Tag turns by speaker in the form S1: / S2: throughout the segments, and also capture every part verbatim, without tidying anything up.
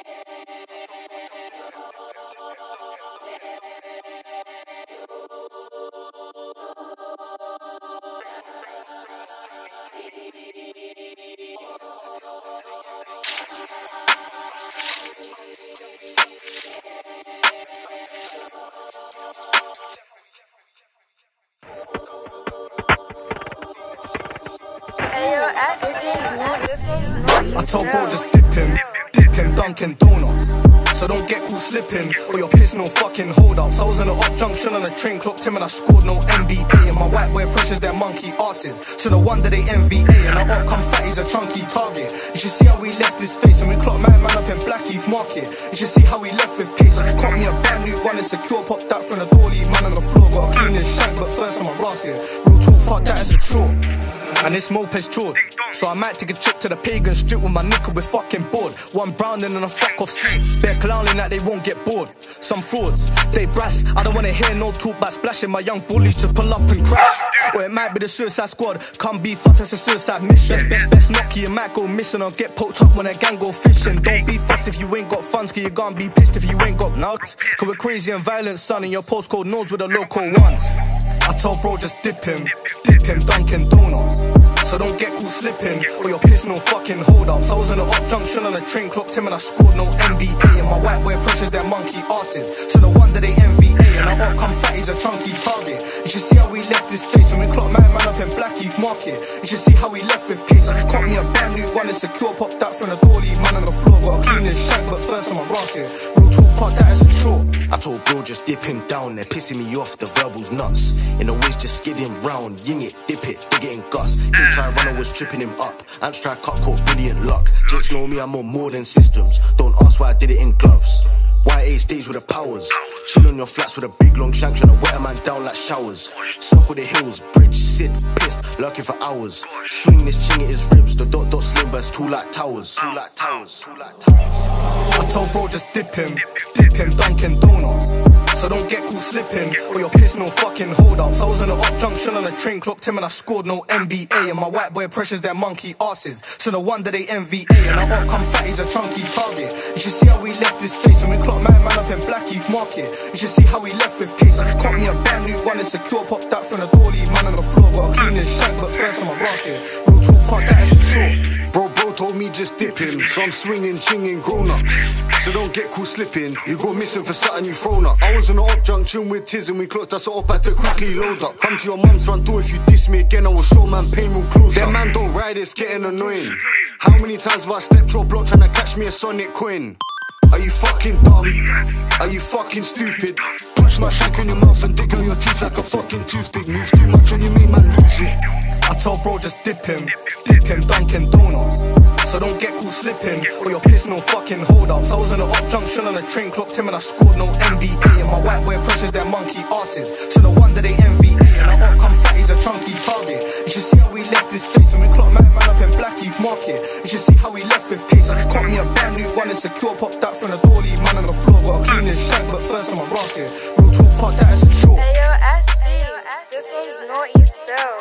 S1: I told bro just dip him, dip him Dunkin' Donuts. So don't get caught slipping, or your piss no fucking hold ups. I was in an up junction on a train, clocked him and I scored no N B A. And my white boy pressures their monkey asses, so no wonder they N V A. And our up come fat, he's a chunky target. You should see how we left his face, and we clocked my man up in Blackheath Market. You should see how we left with pace. I just caught me a brand new one, insecure, popped that from the door, leave man on the floor. Gotta clean this shank, but first I'm a brass here. Real talk, fuck that, it's a chore. And this moped's chord, so I might take a trip to the pagan strip with my nickel, we're fucking bored. One browning and a fuck off suit, they're clowning like they won't get bored. Some frauds, they brass, I don't wanna hear no talk about splashing. My young bullies just pull up and crash. Or it might be the suicide squad, come be fuss, it's a suicide mission. Best, best knocky, you might go missing or get poked up when a gang go fishing. Don't be fussed if you ain't got funds, cause you gonna be pissed if you ain't got nuts. Cause we're crazy and violent, son, and your postcode knows with the local ones. I told bro just dip him, dip him Dunkin' Donuts. So don't get caught slipping, or your piss no fucking hold ups. I was in an up junction on a train, clocked him and I scored no N B A. And my white boy pressures their monkey asses, so no wonder they N V A. And our up come fat, he's a chunky target. You should see how we left his face, when we clocked my man up in Blackheath Market. You should see how we left with pace. I just caught me a brand new one, insecure, popped that from the door, leave man on the floor. Gotta clean this shank, but first I'm a brass here. Real talk, fuck that, it's a chore.
S2: I told bro just dip him down, they're pissing me off, the verbal's nuts. In the waist just skidding round, ying it, dip it, dig it in guts. He try runner was tripping him up, ants try cut caught brilliant luck. Jakes know me, I'm on more than systems, don't ask why I did it in gloves. Y A stays with the powers, chill on your flats with a big long shank, trying to wet a man down like showers. Circle the hills, bridge, sit, pissed, lurking for hours. Swing this ching at his ribs, the dot dot slim burst, two like towers, two like towers, two like towers.
S1: I told bro just dip him, dip him Dunkin' Donuts. So don't get caught slipping, or your piss no fucking hold ups. I was in an up junction on a train, clocked him and I scored no N B A. And my white boy pressures their monkey asses, so no wonder they N V A. And our up come fat, he's a chunky target. You should see how we left his face, when we clocked my man up in Blackheath Market. You should see how we left with pace. I just caught me a brand new one, insecure, popped that from the door, leave man on the floor. Gotta clean this shank, but first I'm a brass here. Real talk, fuck that, it's a chore.
S2: Bro, bro told me just dip him, so I'm swinging, chinging grown-ups. So don't get caught slipping, you go missing for something you thrown up. I was in the up junction with Tiz and we clocked us up, had to quickly load up. Come to your mum's front door if you diss me again, I will show man pain real close up. Them man don't ride, it's getting annoying. How many times have I stepped your block trying to catch me a Sonic coin? Are you fucking dumb? Are you fucking stupid? Push my shank in your mouth and dig on your teeth like a fucking toothpick. Move too much and you make man lose it.
S1: I told bro just dip him, dip him Dunkin' Donuts. So don't get caught slipping, or your piss no fucking hold ups. I was in an up junction on a train, clocked him and I scored no N B A. And my white boy pressures their monkey asses, so no wonder they N V A. And our up come fat, he's a chunky target. You should see how we left his face, when we clocked my man up in Blackheath Market. You should see how we left with pace. I just caught me a brand new one, insecure, popped that from the door, leave man on the floor. Gotta clean this shank, but first I'm a brass here. Real talk, fuck that, it's a chore.
S3: Hey yo, S V, this one's naughty still.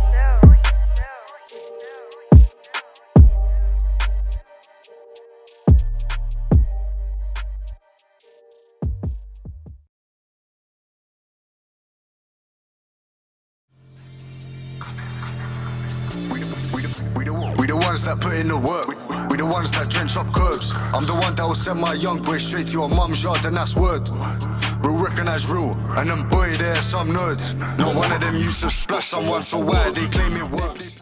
S2: We the ones that put in the work, we the ones that drench up curbs. I'm the one that will send my young boy straight to your mum's yard, and that's word. Real recognize real, and them boy there some nerds. Not one of them used to splash someone, so why they claim it works?